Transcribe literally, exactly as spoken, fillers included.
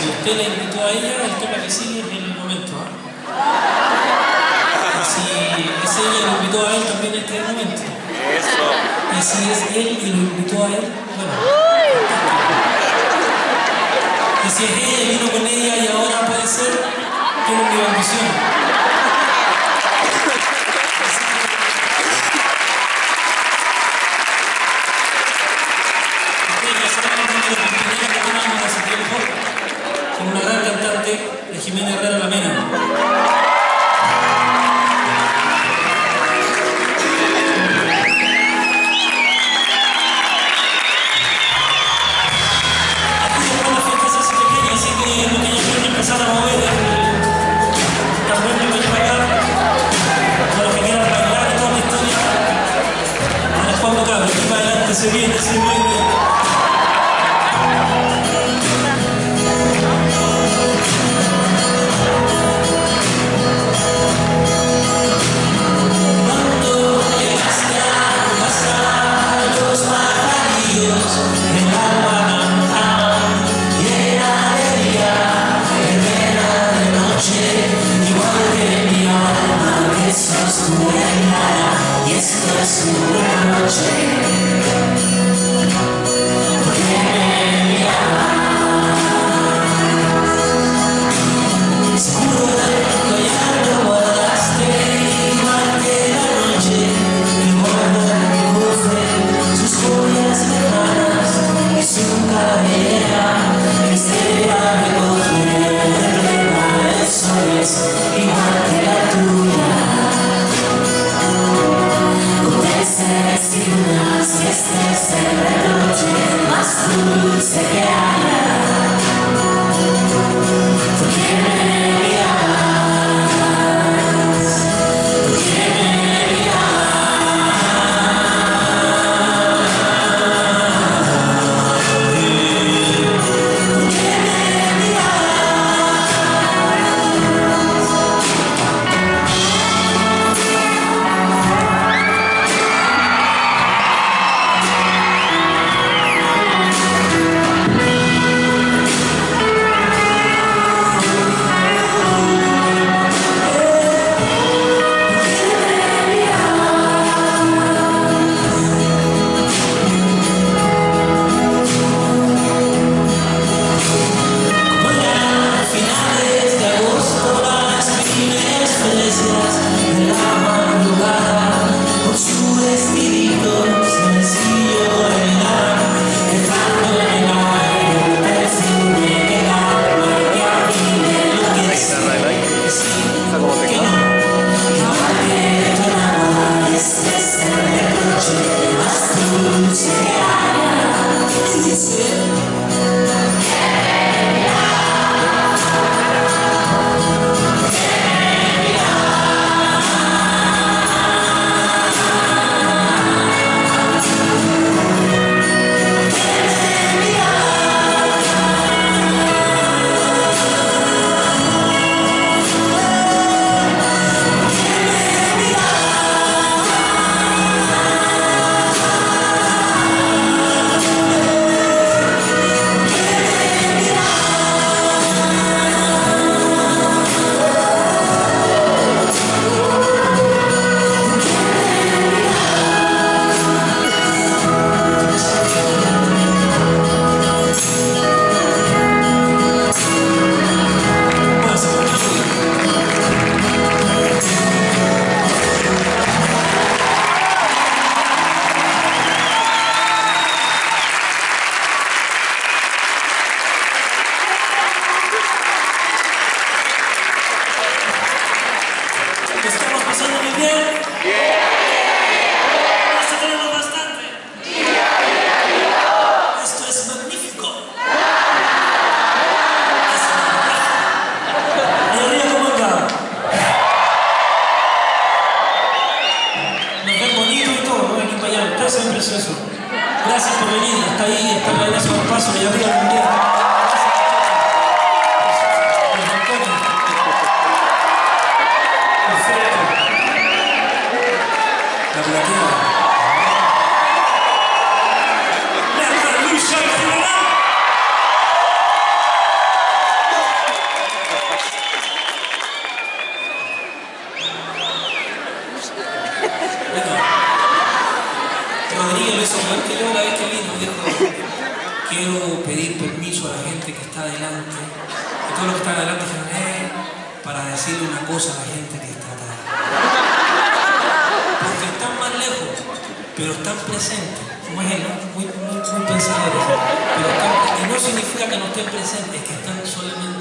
si usted la invitó a ella, el tema que sigue es el momento. ¿eh? Si es ella y lo invitó a él, también este es el momento. Eso. Y si es él y lo invitó a él, bueno. Y si es ella y vino con ella y ahora puede ser, tiene mi bendición. Con una gran cantante de Jimena Herrera La Mena. Aquí después la fiesta se hace pequeña, así que lo que ellos quieren empezar a mover el tambor de Guayabacá, para los que quieran bailar y toda la historia. Ahora cuando cabe, aquí para adelante se viene, se viene. Y esto es una noche, porque me llamas. Seguro de que ya lo guardaste, igual que la noche que guarda el cofre, sus joyas lejanas y su cadera que se va a recoger. Eso es igual que la tuya. Vecinas, este es el reproche más dulce que haya. ¿Por qué me miras? ¿Por qué me Gracias por venir, está ahí, está en el paso, y arriba también. Perfecto. quiero pedir permiso a la gente que está adelante, a todos los que están adelante, eh, para decirle una cosa a la gente que está atrás. Porque están más lejos, pero están presentes. Muy, muy, muy, muy pensadores. Pero están, y no significa que no estén presentes, es que están solamente